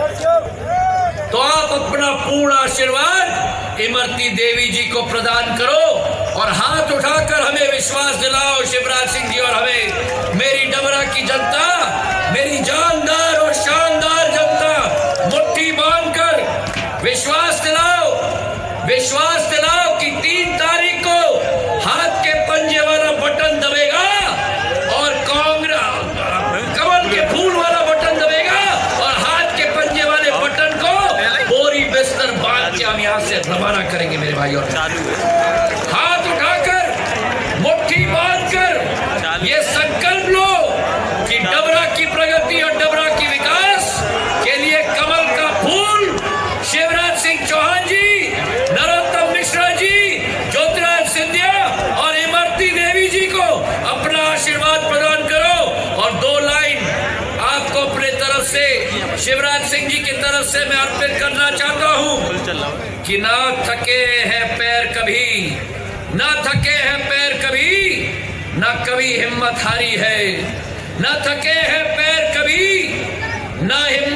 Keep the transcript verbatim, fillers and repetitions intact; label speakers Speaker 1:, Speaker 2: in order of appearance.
Speaker 1: तो आप अपना पूर्ण आशीर्वाद इमरती देवी जी को प्रदान करो और हाथ उठाकर हमें विश्वास दिलाओ शिवराज सिंह जी और हमें, मेरी डबरा की जनता, मेरी जानदार और शानदार जनता, मुट्ठी बांधकर विश्वास दिलाओ, विश्वास दिलाओ कि तीन तारीख को हाथ के पंजे वाला बटन दबेगा और कांग्रेस कमल के फूल वाला बटन दबेगा और हाथ के पंजे वाले बटन को बोरी बिस्तर बांध के हम यहाँ से रवाना करेंगे। मेरे भाइयों, हाथ उठाकर मुट्ठी बांधकर ये संकल्प लो कि डबरा की प्रगति और डबरा की विकास के लिए कमल का फूल शिवराज सिंह चौहान जी, नरोत्तम मिश्रा जी, ज्योतिराज सिंधिया और इमरती देवी जी को अपना आशीर्वाद प्रदान करो। और दो लाइन आपको अपने तरफ से शिवराज सिंह जी की तरफ से मैं अर्पित करना चाहता हूं कि ना थके हैं पैर कभी, ना थके हैं पैर कभी, ना कभी हिम्मत हारी है, ना थके हैं पैर कभी, ना हिम्मत